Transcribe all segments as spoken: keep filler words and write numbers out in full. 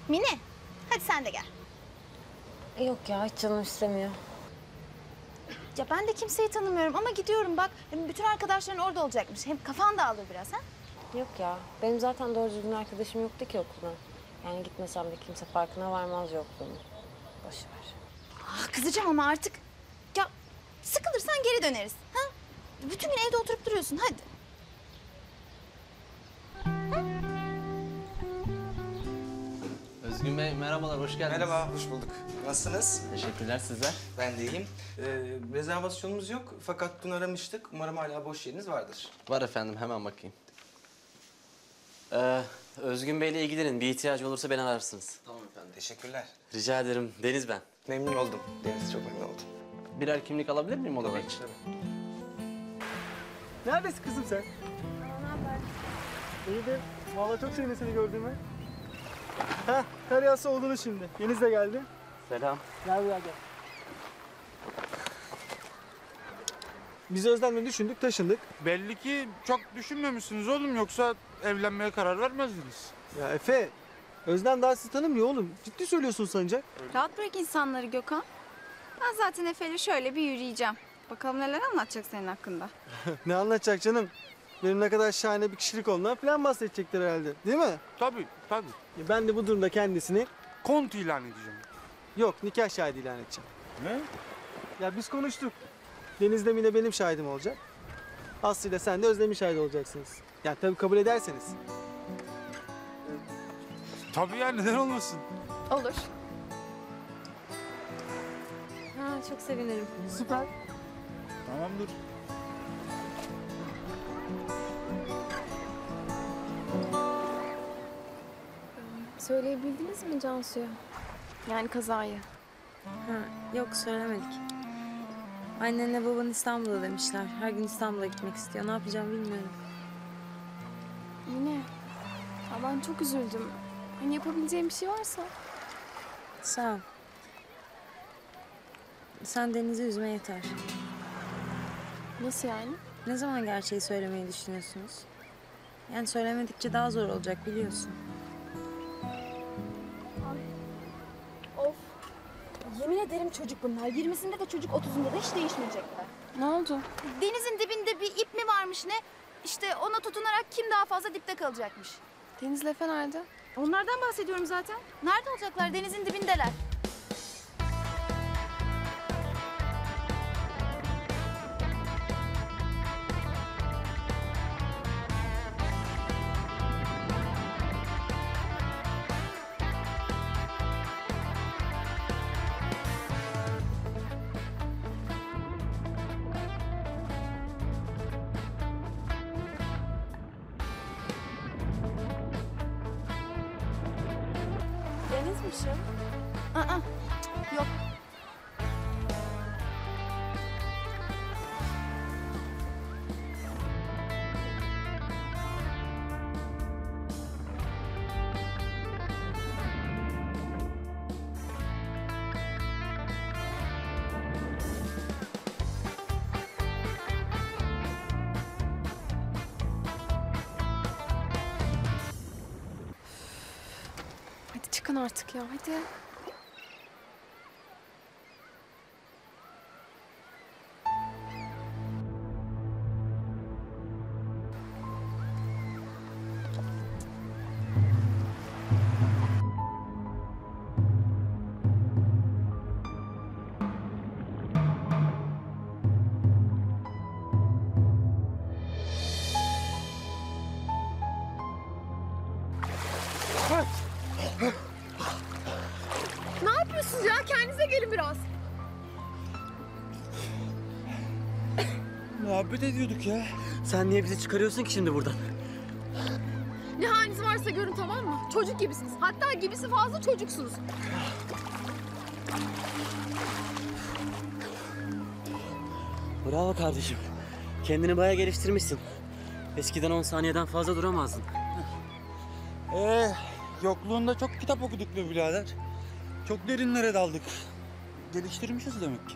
Mine, hadi sen de gel. E, yok ya, hiç canım istemiyor. Ya ben de kimseyi tanımıyorum ama gidiyorum bak. Bütün arkadaşların orada olacakmış. Hem kafan dağılır biraz ha. Yok ya, benim zaten doğru düzgün arkadaşım yoktu ki okulda. Yani gitmesem de kimse farkına varmaz yokluğunu. Boş ver. Ah, kızacağım ama artık. Ya sıkılırsan geri döneriz. Ha? Bütün gün evde oturup duruyorsun hadi. Özgün Bey merhabalar, hoş geldiniz. Merhaba, hoş bulduk. Nasılsınız? Teşekkürler, sizler. Ben de iyiyim. Ee, rezervasyonumuz yok fakat bunu aramıştık. Umarım hala boş yeriniz vardır. Var efendim, hemen bakayım. Ee, Özgün Bey'le ilgilenin. Bir ihtiyacı olursa beni ararsınız. Tamam efendim. Teşekkürler. Rica ederim. Deniz ben. Memnun oldum. Deniz çok memnun oldum. Birer kimlik alabilir miyim odalar için? Neredesin kızım sen? Ne haber? İyidir. Vallahi çok sevindim seni gördüğüme. Heh, her yası oldu şimdi. Yeniz de geldi. Selam. Gel buraya gel. Biz Özlem'le düşündük, taşındık. Belli ki çok düşünmemişsiniz oğlum, yoksa evlenmeye karar vermezdiniz. Ya Efe, Özlem daha sizi tanımıyor oğlum. Ciddi söylüyorsun sanacak. Rahat bırak insanları Gökhan. Ben zaten Efe'yle şöyle bir yürüyeceğim. Bakalım neler anlatacak senin hakkında. Ne anlatacak canım? Benim ne kadar şahane bir kişilik olduğundan falan bahsedecektir herhalde. Değil mi? Tabii, tabii. Ya ben de bu durumda kendisini Kont ilan edeceğim. yok nikah şahidi ilan edeceğim. Ne? Ya biz konuştuk. Deniz'le Mine benim şahidim olacak. Aslı ile sen de Özlem'in şahidi olacaksınız. Yani tabii kabul ederseniz. Tabii ya, neden olmasın? Olur. Ha, çok sevinirim. Süper. Tamamdır. Söyleyebildiniz mi Cansu'ya? Yani kazayı. Ha, yok söylemedik. Annenle baban İstanbul'da demişler. Her gün İstanbul'a gitmek istiyor. Ne yapacağım bilmiyorum. Yine. Ya ben çok üzüldüm. Hani yapabileceğim bir şey varsa. Sağ ol. Sen Deniz'i üzme yeter. Nasıl yani? Ne zaman gerçeği söylemeyi düşünüyorsunuz? Yani söylemedikçe daha zor olacak biliyorsun. Of. Yemin ederim çocuk bunlar. yirmisinde de çocuk, otuzunda da hiç değişmeyecekler. Ne oldu? Denizin dibinde bir ip mi varmış ne? İşte ona tutunarak kim daha fazla dipte kalacakmış. Deniz'le Efe nerede? Onlardan bahsediyorum zaten. Nerede olacaklar? Denizin dibindeler. Deniz'miş ya. Aa, yok. Hadi çıkın artık ya, hadi. Ne yapıyorsunuz ya? Kendinize gelin biraz. Muhabbet ediyorduk ya. Sen niye bizi çıkarıyorsun ki şimdi buradan? Ne haliniz varsa görün, tamam mı? Çocuk gibisiniz. Hatta gibisi fazla çocuksunuz. Bravo kardeşim. Kendini bayağı geliştirmişsin. Eskiden on saniyeden fazla duramazdın. Ee, yokluğunda çok kitap okuduk be birader. Çok derinlere daldık. Geliştirmişiz demek ki.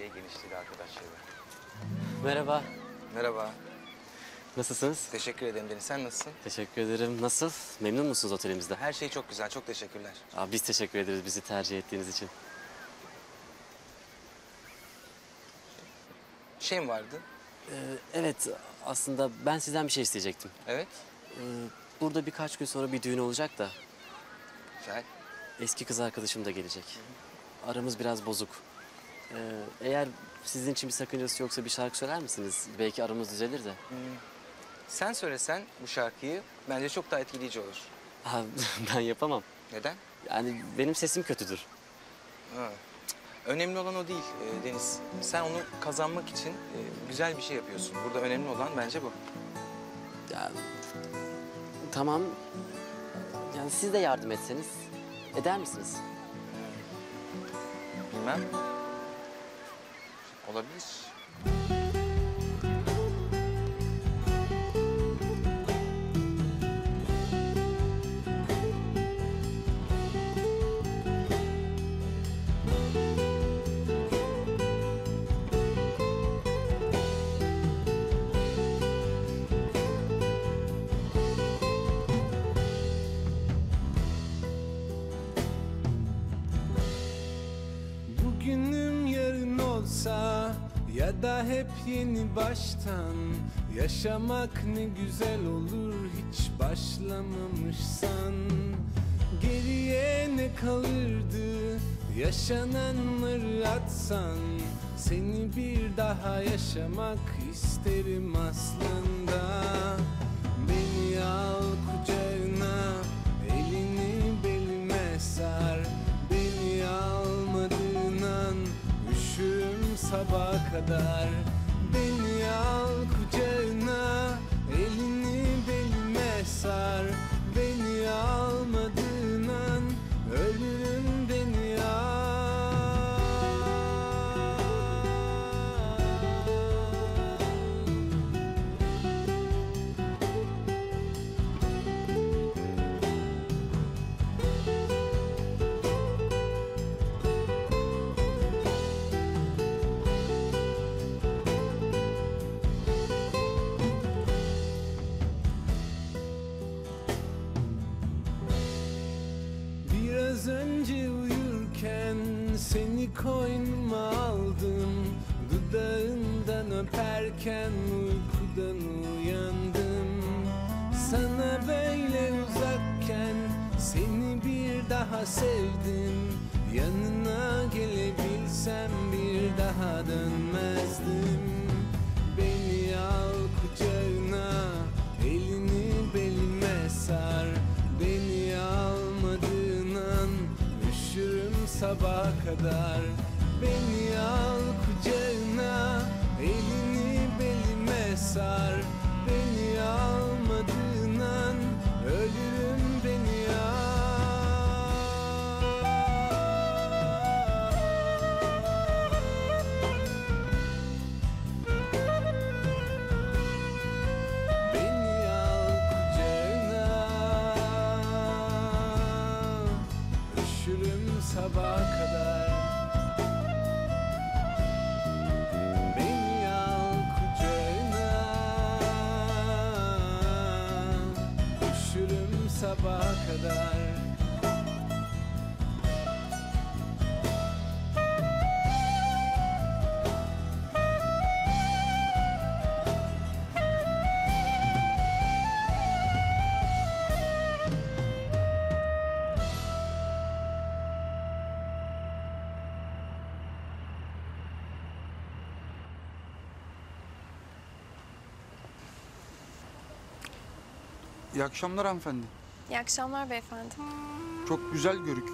aile genişliği arkadaşları. Merhaba. Merhaba. Nasılsınız? Teşekkür ederim Deniz. Sen nasılsın? Teşekkür ederim. Nasıl? Memnun musunuz otelimizde? Her şey çok güzel. Çok teşekkürler. Aa, biz teşekkür ederiz bizi tercih ettiğiniz için. Şey mi vardı? Ee, evet, aslında ben sizden bir şey isteyecektim. Evet. Ee, burada birkaç gün sonra bir düğün olacak da Güzel. eski kız arkadaşım da gelecek. Aramız biraz bozuk. Ee, eğer sizin için bir sakıncası yoksa bir şarkı söyler misiniz? Belki aramız düzelir de. Sen söylesen bu şarkıyı bence çok daha etkileyici olur. Aa, ben yapamam. Neden? Yani benim sesim kötüdür. Ha. Önemli olan o değil e, Deniz. Sen onu kazanmak için e, güzel bir şey yapıyorsun. Burada önemli olan bence bu. Ya, tamam. Yani siz de yardım etseniz eder misiniz? Bilmem. Olabilir. Bugünüm yarın olsa ya da hep yeni baştan yaşamak ne güzel olur hiç başlamamışsan. Geriye ne kalırdı yaşananları atsan, seni bir daha yaşamak isterim aslında. Beni al kucağına, elini belime sar, beni almadığın an üşürüm sabaha kadar. Beni al kucağına, elini belime sar, beni almadığın an ölürüm, beni al. Biraz önce uyurken seni koynuma aldım, dudağından öperken uykudan uyandım. Sana böyle uzakken seni bir daha sevdim, yanına gelebilsem bir daha dönmezdim. Beni al kucağına, elini belime sar, beni almadığın an üşürüm sabaha kadar. Beni al kucağına, elini belime sar, beni almadığın an ölürüm, beni al. Beni al kucağına, üşürüm sabaha kadar. Beni al kucağına, üşürüm sabaha kadar. İyi akşamlar hanımefendi. İyi akşamlar beyefendi. Çok güzel görük.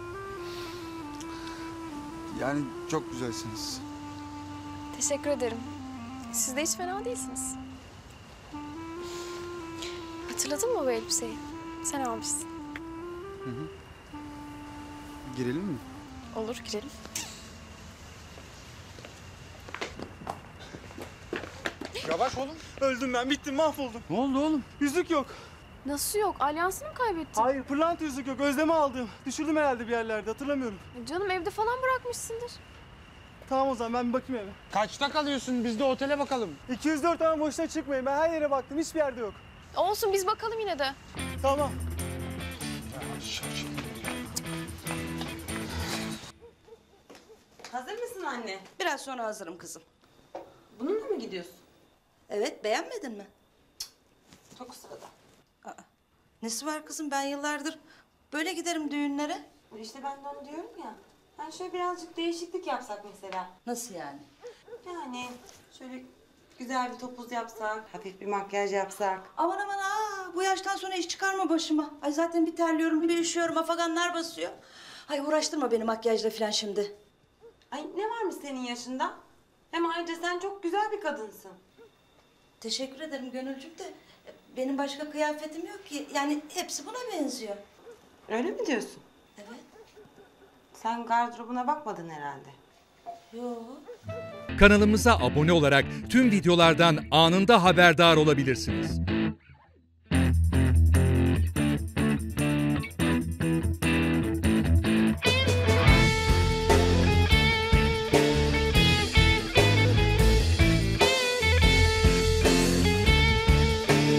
Yani çok güzelsiniz. Teşekkür ederim. Siz de hiç fena değilsiniz. Hatırladın mı bu elbiseyi? Sen almışsın. Girelim mi? Olur, girelim. Yavaş oğlum. Öldüm ben, bittim, mahvoldum. Ne oldu oğlum? Yüzük yok. Nasıl yok? Alyansını mı kaybettin? Hayır, pırlanta yüzük yok. Özlemi aldım. Düşürdüm herhalde bir yerlerde, hatırlamıyorum. Canım evde falan bırakmışsındır. Tamam o zaman ben bir bakayım eve. Kaçta kalıyorsun? Biz de otele bakalım. iki yüz dört tane boşuna çıkmayın. Ben her yere baktım. Hiçbir yerde yok. Olsun biz bakalım yine de. Tamam. Hazır mısın anne? Biraz sonra hazırım kızım. Bununla mı gidiyorsun? Evet, beğenmedin mi? Çok sırada. Aa, nesi var kızım? Ben yıllardır böyle giderim düğünlere. İşte ben de onu diyorum ya. Hani şöyle birazcık değişiklik yapsak mesela. Nasıl yani? Yani şöyle güzel bir topuz yapsak, hafif bir makyaj yapsak. Aman aman aa, bu yaştan sonra iş çıkarma başıma. Ay zaten bir terliyorum, bir üşüyorum, afaganlar basıyor. Ay uğraştırma beni makyajla falan şimdi. Ay ne varmış senin yaşında? Hem ayrıca sen çok güzel bir kadınsın. Teşekkür ederim Gönülcüm de benim başka kıyafetim yok ki. Yani hepsi buna benziyor. Öyle mi diyorsun? Evet. Sen gardırobuna bakmadın herhalde. Yok. Kanalımıza abone olarak tüm videolardan anında haberdar olabilirsiniz.